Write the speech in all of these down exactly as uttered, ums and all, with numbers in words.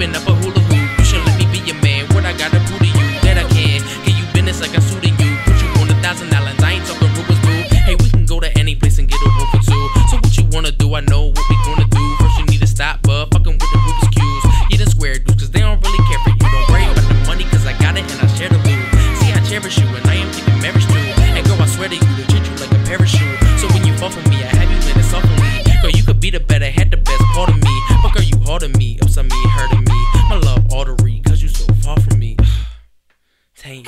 Whipping up a hula hoop. You should let me be your man. What I gotta prove to you that I can. Give you business like I'm suiting you. Put you on a thousand islands. I ain't talking Rubik's Cube. Hey, we can go to any place and get a room for two. So what you wanna do? I know what we gonna do. First you need to stop, but fucking with the Rubik's Cubes. You the square dudes, cause they don't really care for you. Don't worry about the money, cause I got it and I share the loot. See, I cherish you and I am thinking marriage too. And girl, I swear to you, to treat you like a parachute. So when you fall for me, I have you in it softly. Girl, you could be the better, had the best part of me. But girl, you hard on me, upside me, hurting me. My love artery, cause you so far from me. Chane.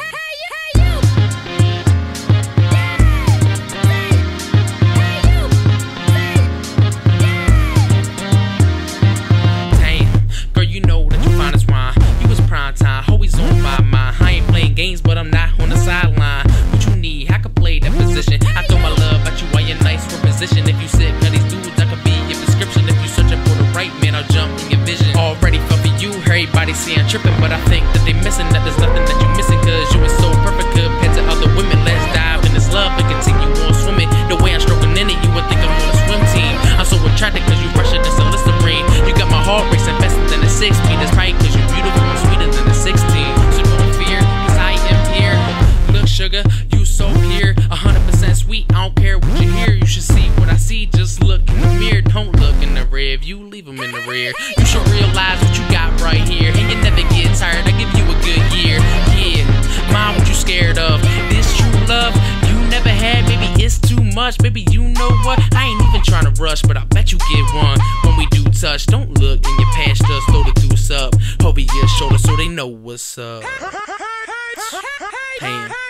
You know that you find us wine. You was prime time, always on my mind. I ain't playing games, but I'm not on the sideline. What you need, I could play that position. I throw my love at you while you're nice for position. If you sick of these dudes, I could be your prescription. If you searching for the right man, I'll jump in your vision. Already fell for you, everybody see I'm tripping, but I think that they missing that there's nothing that you missing, cause you was so perfect compared to other women. Let's dive in this love and continue on swimming. The way I'm stroking in it, you would think I'm on a swim team. I'm so attracted cause you fresher than some Listerine. You got my heart racing faster than a six speed. That's right, cause you're beautiful and sweeter than a sixteen. So don't fear, cause I am here. Look, sugar, you so pure, a hundred percent sweet. I don't care what you hear. You should see what I see. Just look in the mirror. Don't look in the rear. If you leave them in the rear, you should realize what you got right here. And you never get tired. I give you a good year. Yeah, mind what you scared of. This true love you never had. Maybe it's too much. Baby, you know what? I ain't even trying to rush, but I bet you get one when we do touch. Don't look in your past, just throw the deuce up over your shoulder so they know what's up. Hey.